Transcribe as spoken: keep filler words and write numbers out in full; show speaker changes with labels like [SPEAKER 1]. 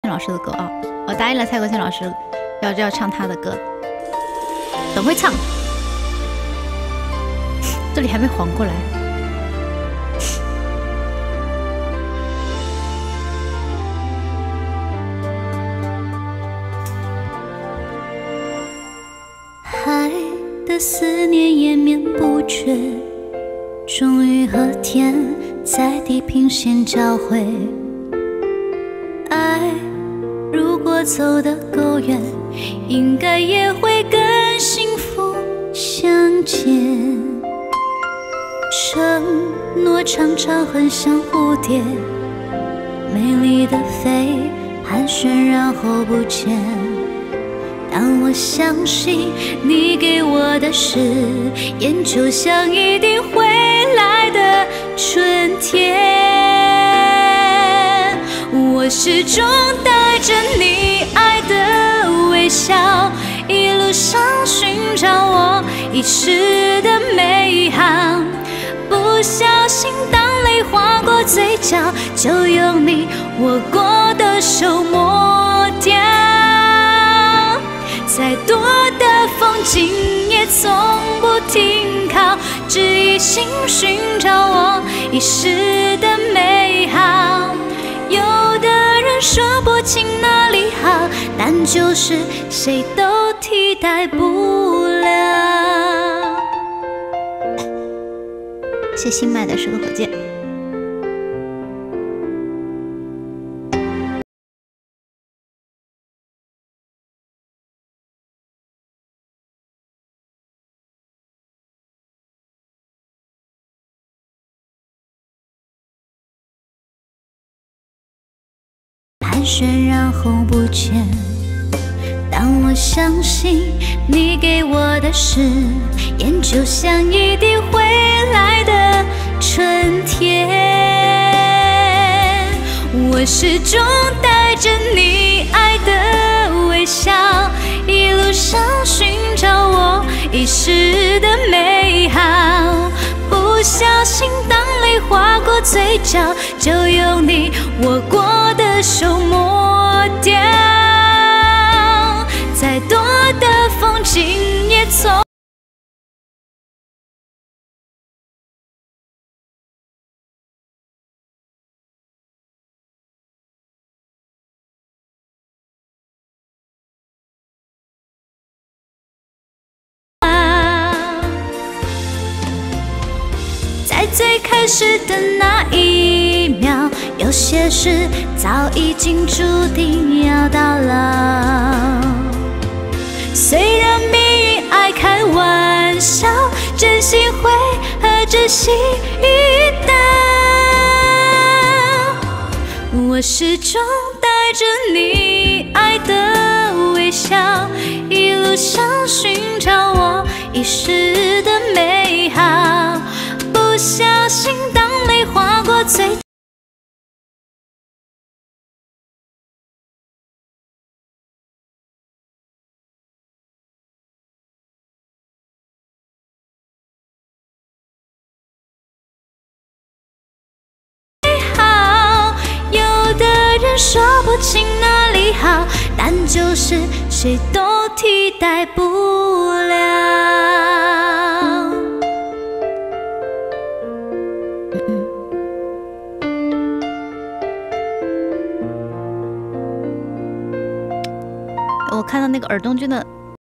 [SPEAKER 1] 老师的歌啊！我答应了蔡国庆老师，要要唱他的歌，等会唱。这里还没缓过来。
[SPEAKER 2] 海的思念延绵不绝，终于和天在地平线交汇。爱如果走得够远，应该也会跟幸福相见。承诺常常很像蝴蝶，美丽的飞，盘旋然后不见。当我相信你给我的誓言，就像一定会来的春天。我始终带着你爱的微笑，一路上寻找我遗失的美好。不小心当泪划过嘴角，就用你握过的手抹掉。再多的风景也从不停靠，只一心寻找我遗失的美好。有的人说不清哪里好，但就是谁都替代不了。
[SPEAKER 1] 谢新买的是个火箭。
[SPEAKER 2] 盘旋然后不见。当我相信你给我的誓言，就像一定会来的春天。我始终带着你爱的微笑，一路上寻找我遗失的美好。不小心当泪划过嘴角，就用你握过的手抹掉。再多的风景也从在最开始的那一秒，有些事早已经注定要到老。虽然命运爱开玩笑，真心会和真心遇到。我始终带着你爱的微笑，一路上寻找我遗失的美好。不小心当泪划过嘴角，好，有的人说不清哪里好，但就是谁都替代不了。
[SPEAKER 1] 我看到那个尔东君的